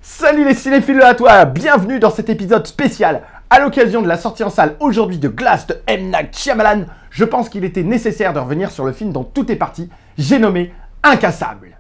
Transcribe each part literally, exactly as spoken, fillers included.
Salut les cinéphiles à toi, bienvenue dans cet épisode spécial. À l'occasion de la sortie en salle aujourd'hui de Glass de M. Night Shyamalan, je pense qu'il était nécessaire de revenir sur le film dont tout est parti, j'ai nommé Incassable.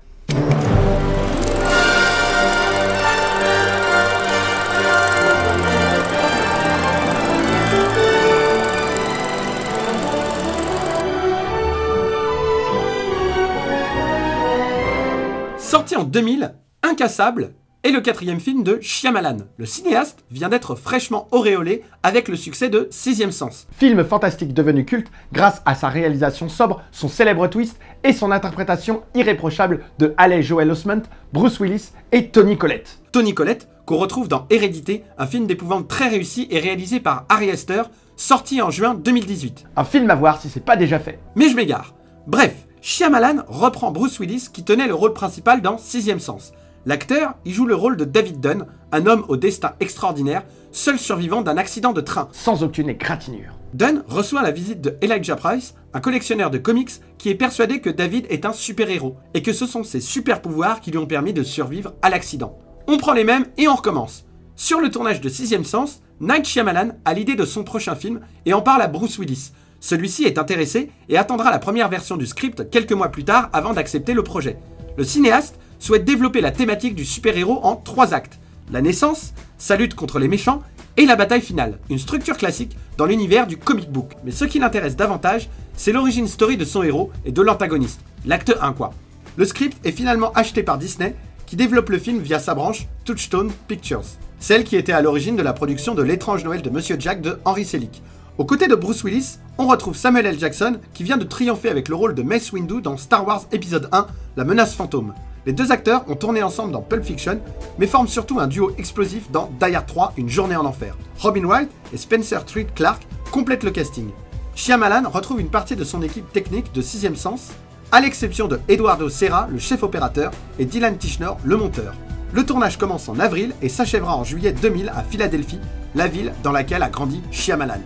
Sorti en deux mille, Incassable est le quatrième film de Shyamalan. Le cinéaste vient d'être fraîchement auréolé avec le succès de Sixième Sens. Film fantastique devenu culte grâce à sa réalisation sobre, son célèbre twist et son interprétation irréprochable de Haley Joel Osment, Bruce Willis et Toni Collette. Toni Collette, qu'on retrouve dans Hérédité, un film d'épouvante très réussi et réalisé par Ari Aster, sorti en juin deux mille dix-huit. Un film à voir si c'est pas déjà fait. Mais je m'égare. Bref, Shyamalan reprend Bruce Willis qui tenait le rôle principal dans Sixième Sens. L'acteur y joue le rôle de David Dunn, un homme au destin extraordinaire, seul survivant d'un accident de train, sans aucune égratignure. Dunn reçoit la visite de Elijah Price, un collectionneur de comics qui est persuadé que David est un super-héros, et que ce sont ses super-pouvoirs qui lui ont permis de survivre à l'accident. On prend les mêmes et on recommence. Sur le tournage de Sixième Sens, Night Shyamalan a l'idée de son prochain film et en parle à Bruce Willis. Celui-ci est intéressé et attendra la première version du script quelques mois plus tard avant d'accepter le projet. Le cinéaste souhaite développer la thématique du super-héros en trois actes. La naissance, sa lutte contre les méchants et la bataille finale, une structure classique dans l'univers du comic book. Mais ce qui l'intéresse davantage, c'est l'origin story de son héros et de l'antagoniste, l'acte un quoi. Le script est finalement acheté par Disney, qui développe le film via sa branche Touchstone Pictures, celle qui était à l'origine de la production de L'étrange Noël de Monsieur Jack de Henry Selick. Aux côtés de Bruce Willis, on retrouve Samuel L. Jackson qui vient de triompher avec le rôle de Mace Windu dans Star Wars épisode un, La menace fantôme. Les deux acteurs ont tourné ensemble dans Pulp Fiction, mais forment surtout un duo explosif dans Die Hard trois, Une journée en enfer. Robin Wright et Spencer Treat Clark complètent le casting. Shyamalan retrouve une partie de son équipe technique de Sixième Sens, à l'exception de Eduardo Serra, le chef opérateur, et Dylan Tischner, le monteur. Le tournage commence en avril et s'achèvera en juillet deux mille à Philadelphie, la ville dans laquelle a grandi Shyamalan.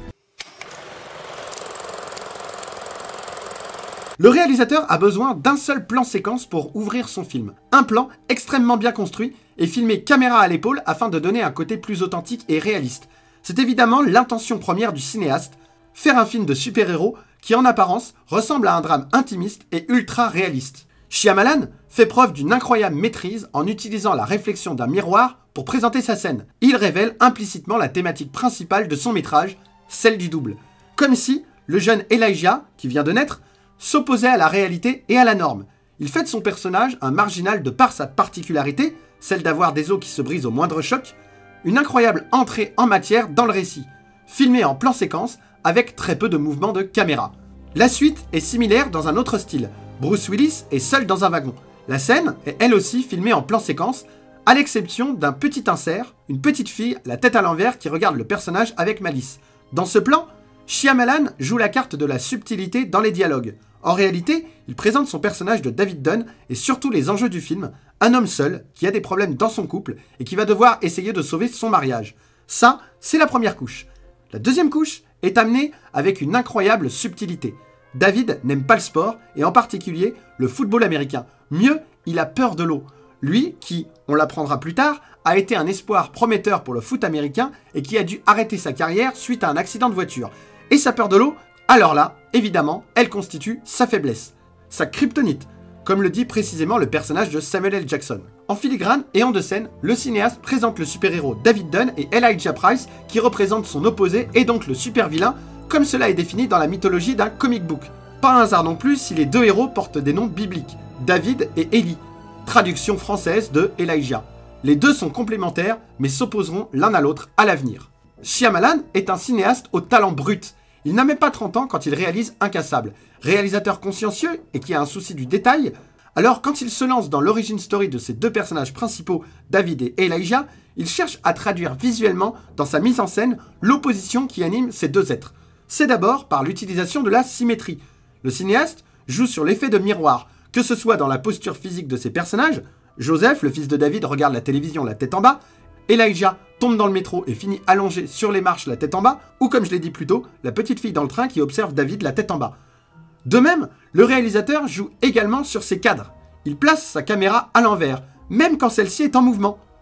Le réalisateur a besoin d'un seul plan séquence pour ouvrir son film. Un plan extrêmement bien construit et filmé caméra à l'épaule afin de donner un côté plus authentique et réaliste. C'est évidemment l'intention première du cinéaste, faire un film de super-héros qui en apparence ressemble à un drame intimiste et ultra réaliste. Shyamalan fait preuve d'une incroyable maîtrise en utilisant la réflexion d'un miroir pour présenter sa scène. Il révèle implicitement la thématique principale de son métrage, celle du double. Comme si le jeune Elijah, qui vient de naître, s'opposait à la réalité et à la norme. Il fait de son personnage un marginal de par sa particularité, celle d'avoir des os qui se brisent au moindre choc, une incroyable entrée en matière dans le récit, filmé en plan séquence avec très peu de mouvements de caméra. La suite est similaire dans un autre style. Bruce Willis est seul dans un wagon. La scène est elle aussi filmée en plan séquence, à l'exception d'un petit insert, une petite fille, la tête à l'envers, qui regarde le personnage avec malice. Dans ce plan, Shyamalan joue la carte de la subtilité dans les dialogues. En réalité, il présente son personnage de David Dunn et surtout les enjeux du film, un homme seul qui a des problèmes dans son couple et qui va devoir essayer de sauver son mariage. Ça, c'est la première couche. La deuxième couche est amenée avec une incroyable subtilité. David n'aime pas le sport et en particulier le football américain. Mieux, il a peur de l'eau. Lui, qui, on l'apprendra plus tard, a été un espoir prometteur pour le foot américain et qui a dû arrêter sa carrière suite à un accident de voiture. Et sa peur de l'eau, alors là, évidemment, elle constitue sa faiblesse, sa kryptonite, comme le dit précisément le personnage de Samuel L. Jackson. En filigrane et en deux scènes, le cinéaste présente le super-héros David Dunn et Elijah Price qui représentent son opposé et donc le super-vilain, comme cela est défini dans la mythologie d'un comic book. Pas un hasard non plus si les deux héros portent des noms bibliques, David et Eli, traduction française de Elijah. Les deux sont complémentaires mais s'opposeront l'un à l'autre à l'avenir. Shyamalan est un cinéaste au talent brut. Il n'a même pas trente ans quand il réalise Incassable. Réalisateur consciencieux et qui a un souci du détail, alors quand il se lance dans l'origin story de ses deux personnages principaux, David et Elijah, il cherche à traduire visuellement dans sa mise en scène l'opposition qui anime ces deux êtres. C'est d'abord par l'utilisation de la symétrie. Le cinéaste joue sur l'effet de miroir, que ce soit dans la posture physique de ses personnages, Joseph, le fils de David, regarde la télévision la tête en bas, Elijah tombe dans le métro et finit allongé sur les marches la tête en bas, ou comme je l'ai dit plus tôt, la petite fille dans le train qui observe David la tête en bas. De même, le réalisateur joue également sur ses cadres. Il place sa caméra à l'envers, même quand celle-ci est en mouvement.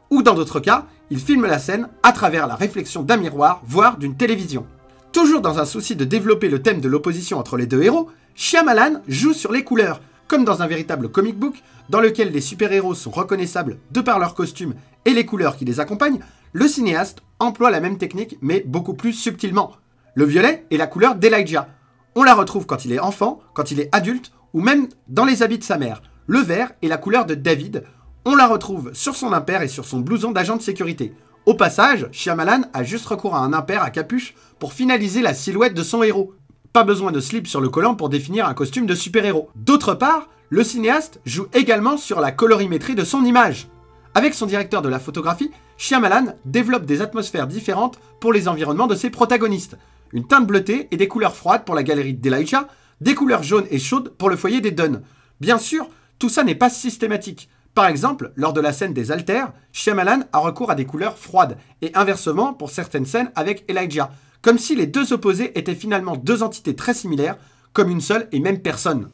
Ou dans d'autres cas, il filme la scène à travers la réflexion d'un miroir, voire d'une télévision. Toujours dans un souci de développer le thème de l'opposition entre les deux héros, Shyamalan joue sur les couleurs, comme dans un véritable comic book, dans lequel les super-héros sont reconnaissables de par leurs costumes et les couleurs qui les accompagnent, le cinéaste emploie la même technique, mais beaucoup plus subtilement. Le violet est la couleur d'Elijah. On la retrouve quand il est enfant, quand il est adulte, ou même dans les habits de sa mère. Le vert est la couleur de David. On la retrouve sur son impair et sur son blouson d'agent de sécurité. Au passage, Shyamalan a juste recours à un impair à capuche pour finaliser la silhouette de son héros. Pas besoin de slip sur le collant pour définir un costume de super-héros. D'autre part, le cinéaste joue également sur la colorimétrie de son image. Avec son directeur de la photographie, Shyamalan développe des atmosphères différentes pour les environnements de ses protagonistes. Une teinte bleutée et des couleurs froides pour la galerie d'Elijah, des couleurs jaunes et chaudes pour le foyer des Dunn. Bien sûr, tout ça n'est pas systématique. Par exemple, lors de la scène des haltères, Shyamalan a recours à des couleurs froides, et inversement pour certaines scènes avec Elijah, comme si les deux opposés étaient finalement deux entités très similaires, comme une seule et même personne.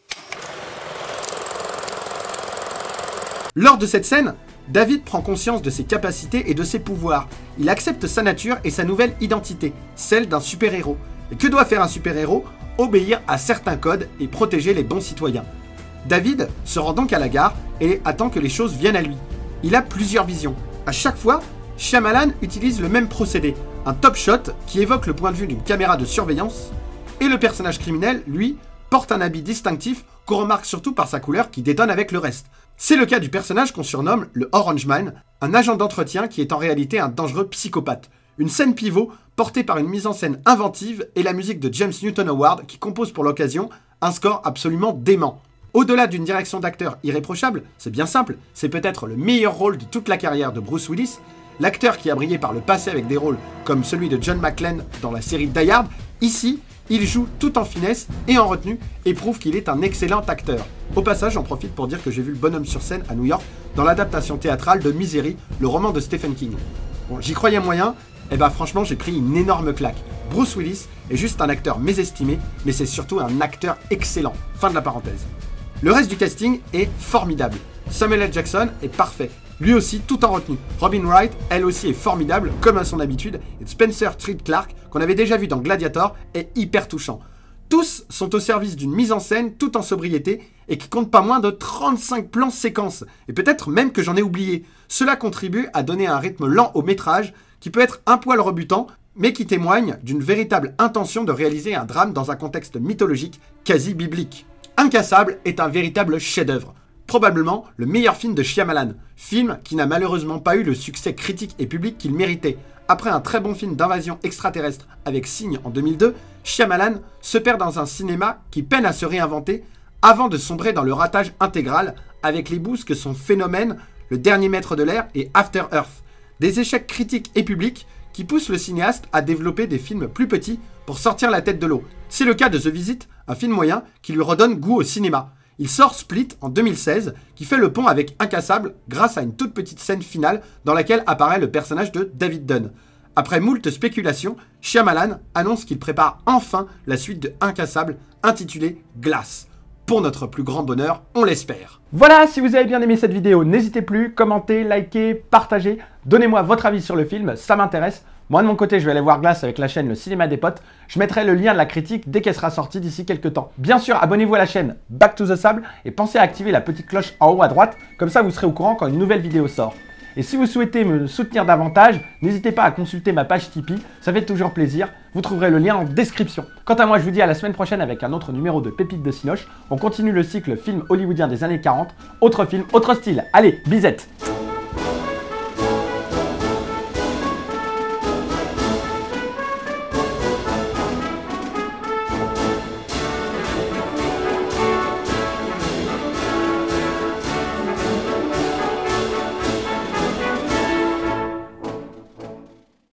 Lors de cette scène, David prend conscience de ses capacités et de ses pouvoirs. Il accepte sa nature et sa nouvelle identité, celle d'un super-héros. Et que doit faire un super-héros? Obéir à certains codes et protéger les bons citoyens. David se rend donc à la gare et attend que les choses viennent à lui. Il a plusieurs visions. À chaque fois, Shyamalan utilise le même procédé, un top shot qui évoque le point de vue d'une caméra de surveillance, et le personnage criminel, lui, porte un habit distinctif qu'on remarque surtout par sa couleur qui détonne avec le reste. C'est le cas du personnage qu'on surnomme le Orange Man, un agent d'entretien qui est en réalité un dangereux psychopathe. Une scène pivot portée par une mise en scène inventive et la musique de James Newton Howard qui compose pour l'occasion un score absolument dément. Au-delà d'une direction d'acteur irréprochable, c'est bien simple, c'est peut-être le meilleur rôle de toute la carrière de Bruce Willis. L'acteur qui a brillé par le passé avec des rôles comme celui de John McClane dans la série Die Hard, ici, il joue tout en finesse et en retenue et prouve qu'il est un excellent acteur. Au passage, j'en profite pour dire que j'ai vu le bonhomme sur scène à New York dans l'adaptation théâtrale de Misery, le roman de Stephen King. Bon, j'y croyais moyen, et bah franchement j'ai pris une énorme claque. Bruce Willis est juste un acteur mésestimé, mais c'est surtout un acteur excellent. Fin de la parenthèse. Le reste du casting est formidable. Samuel L. Jackson est parfait, lui aussi tout en retenue. Robin Wright, elle aussi est formidable, comme à son habitude, et Spencer Treat Clark, qu'on avait déjà vu dans Gladiator, est hyper touchant. Tous sont au service d'une mise en scène tout en sobriété et qui compte pas moins de trente-cinq plans séquences, et peut-être même que j'en ai oublié. Cela contribue à donner un rythme lent au métrage qui peut être un poil rebutant, mais qui témoigne d'une véritable intention de réaliser un drame dans un contexte mythologique quasi biblique. Incassable est un véritable chef-d'œuvre. Probablement le meilleur film de Shyamalan, film qui n'a malheureusement pas eu le succès critique et public qu'il méritait. Après un très bon film d'invasion extraterrestre avec Signe en deux mille deux, Shyamalan se perd dans un cinéma qui peine à se réinventer avant de sombrer dans le ratage intégral avec les boosts que sont Phénomène, Le Dernier Maître de l'Air et After Earth. Des échecs critiques et publics qui poussent le cinéaste à développer des films plus petits pour sortir la tête de l'eau. C'est le cas de The Visit, un film moyen qui lui redonne goût au cinéma. Il sort Split en deux mille seize, qui fait le pont avec Incassable grâce à une toute petite scène finale dans laquelle apparaît le personnage de David Dunn. Après moult spéculations, Shyamalan annonce qu'il prépare enfin la suite de Incassable, intitulée Glass. Pour notre plus grand bonheur, on l'espère. Voilà, si vous avez bien aimé cette vidéo, n'hésitez plus, commentez, likez, partagez, donnez-moi votre avis sur le film, ça m'intéresse. Moi de mon côté, je vais aller voir Glass avec la chaîne Le Cinéma des Potes. Je mettrai le lien de la critique dès qu'elle sera sortie d'ici quelques temps. Bien sûr, abonnez-vous à la chaîne Back to the Sable et pensez à activer la petite cloche en haut à droite, comme ça vous serez au courant quand une nouvelle vidéo sort. Et si vous souhaitez me soutenir davantage, n'hésitez pas à consulter ma page Tipeee, ça fait toujours plaisir. Vous trouverez le lien en description. Quant à moi, je vous dis à la semaine prochaine avec un autre numéro de Pépites de Cinoche. On continue le cycle film hollywoodien des années quarante. Autre film, autre style. Allez, bisette!